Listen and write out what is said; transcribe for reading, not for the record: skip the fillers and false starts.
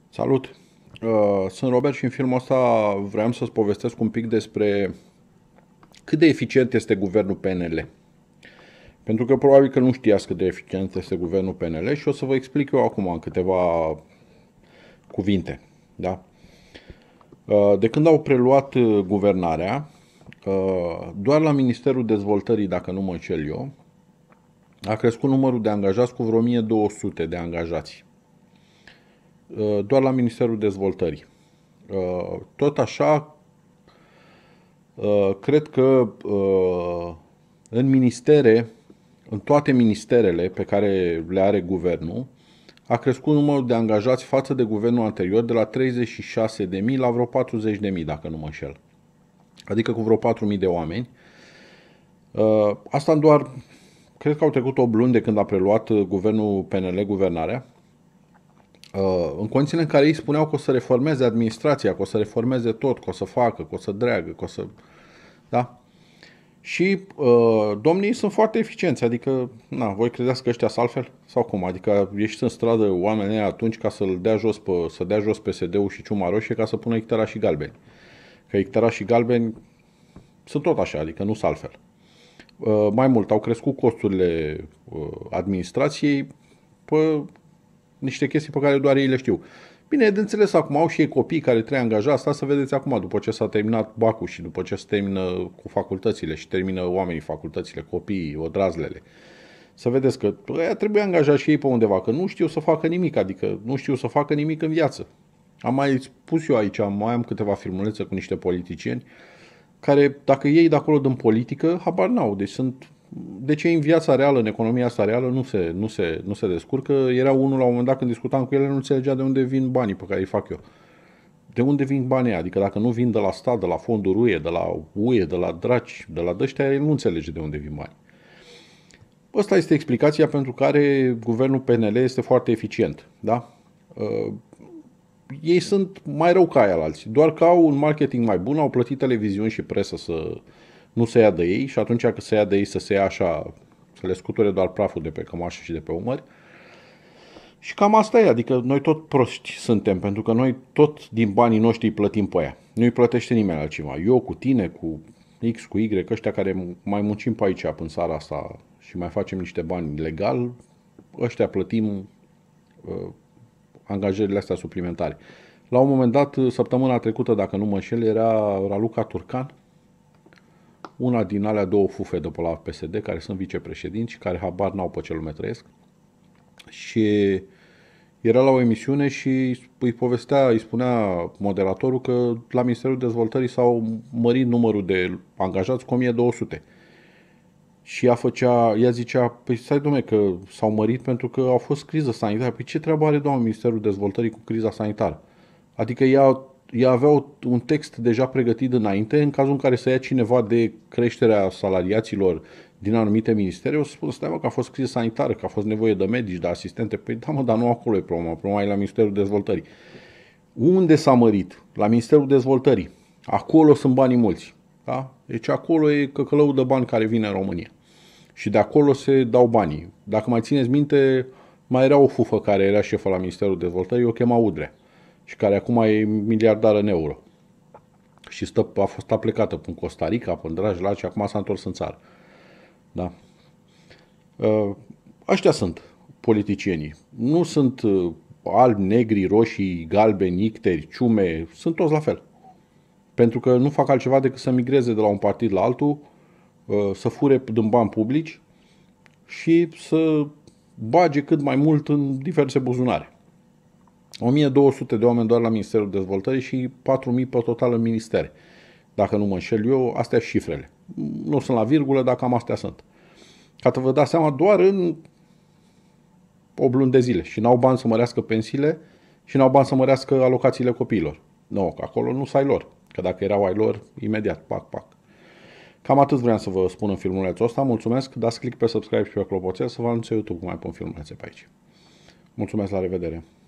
Salut! Sunt Robert și în filmul ăsta vreau să-ți povestesc un pic despre cât de eficient este guvernul PNL. Pentru că probabil că nu știați cât de eficient este guvernul PNL și o să vă explic eu acum în câteva cuvinte. Da? De când au preluat guvernarea, doar la Ministerul Dezvoltării, dacă nu mă înșel eu, a crescut numărul de angajați cu vreo 1200 de angajați. Doar la Ministerul Dezvoltării. Tot așa, cred că în ministere, în toate ministerele pe care le are guvernul, a crescut numărul de angajați față de guvernul anterior de la 36.000 la vreo 40.000, dacă nu mă înșel. Adică cu vreo 4.000 de oameni. Asta doar, cred că au trecut 8 luni de când a preluat guvernul PNL guvernarea. În condițiile în care ei spuneau că o să reformeze administrația, că o să reformeze tot, că o să facă, că o să dreagă, că o să... Da? Și domnii sunt foarte eficienți, adică, na, voi credeți că ăștia sunt altfel? Sau cum? Adică ieșiți în stradă oamenii atunci ca să-l dea jos să dea jos PSD-ul și ciuma roșie ca să pună ictarașii galbeni. Că ictarașii galbeni sunt tot așa, adică nu sunt altfel. Mai mult, au crescut costurile administrației pe niște chestii pe care doar ei le știu. Bine, e de înțeles, acum au și ei copii care trebuie angajați, asta să vedeți acum, după ce s-a terminat bacul și după ce se termină cu facultățile și termină oamenii facultățile, copiii, odrazlele. Să vedeți că ăia trebuie angajați și ei pe undeva, că nu știu să facă nimic, adică nu știu să facă nimic în viață. Am mai spus eu aici, mai am câteva filmulețe cu niște politicieni care, dacă ei de acolo din politică, habar n-au. Deci sunt... De ce în viața reală, în economia asta reală, nu se descurcă? Era unul la un moment dat când discutam cu ele, nu înțelegea de unde vin banii pe care îi fac eu. De unde vin banii? Adică dacă nu vin de la stat, de la fonduri UE, de la UE, de la draci, de la dăștia, el nu înțelege de unde vin banii. Asta este explicația pentru care guvernul PNL este foarte eficient. Da? Ei sunt mai rău ca aia alții. Doar că au un marketing mai bun, au plătit televiziuni și presă să nu se ia de ei și atunci când se ia de ei să se ia așa, să le scuture doar praful de pe cămașă și de pe umări. Și cam asta e, adică noi tot proști suntem, pentru că noi tot din banii noștri îi plătim pe aia. Nu îi plătește nimeni altcineva. Eu cu tine, cu X, cu Y, ăștia care mai muncim pe aici, în țara asta și mai facem niște bani legal, ăștia plătim angajările astea suplimentare. La un moment dat, săptămâna trecută, dacă nu mă înșel, era Raluca Turcan, una din alea două fufe de pe la PSD, care sunt vicepreședinți și care habar n-au pe ce lume trăiesc. Și era la o emisiune și îi spunea moderatorul că la Ministerul Dezvoltării s-au mărit numărul de angajați cu 1200. Și ea zicea, păi stai dom'le, că s-au mărit pentru că au fost criză sanitară. Păi ce treabă are doamna Ministerul Dezvoltării cu criza sanitară? Adică ea avea un text deja pregătit înainte, în cazul în care să ia cineva de creșterea salariaților din anumite ministere, o să spună, stai mă, că a fost criză sanitară, că a fost nevoie de medici, de asistente. Păi da mă, dar nu acolo e problema e la Ministerul Dezvoltării. Unde s-a mărit? La Ministerul Dezvoltării. Acolo sunt banii mulți. Da? Deci acolo e căcălăul de bani care vine în România. Și de acolo se dau banii. Dacă mai țineți minte, mai era o fufă care era șefă la Ministerul Dezvoltării, o chema Udrea. Și care acum e miliardară în euro. Și a fost aplicată până Costa Rica, până Dragila și acum s-a întors în țară. Da? Ăștia sunt politicienii. Nu sunt albi, negri, roșii, galbeni, icteri, ciume. Sunt toți la fel. Pentru că nu fac altceva decât să migreze de la un partid la altul, să fure din bani publici și să bage cât mai mult în diverse buzunare. 1200 de oameni doar la Ministerul Dezvoltării și 4000 pe total în ministere. Dacă nu mă înșel eu, astea sunt șifrele. Nu sunt la virgulă, dar cam astea sunt. Ca să vă dați seama, doar în 8 luni de zile. Și n-au bani să mărească pensiile și n-au bani să mărească alocațiile copiilor. Nu, că acolo nu sunt ai lor. Că dacă erau ai lor, imediat, pac, pac. Cam atât vreau să vă spun în filmulețul ăsta. Mulțumesc, dați click pe subscribe și pe clopoțel să vă anunțe YouTube cum mai pun filmulețe pe aici. Mulțumesc, la revedere!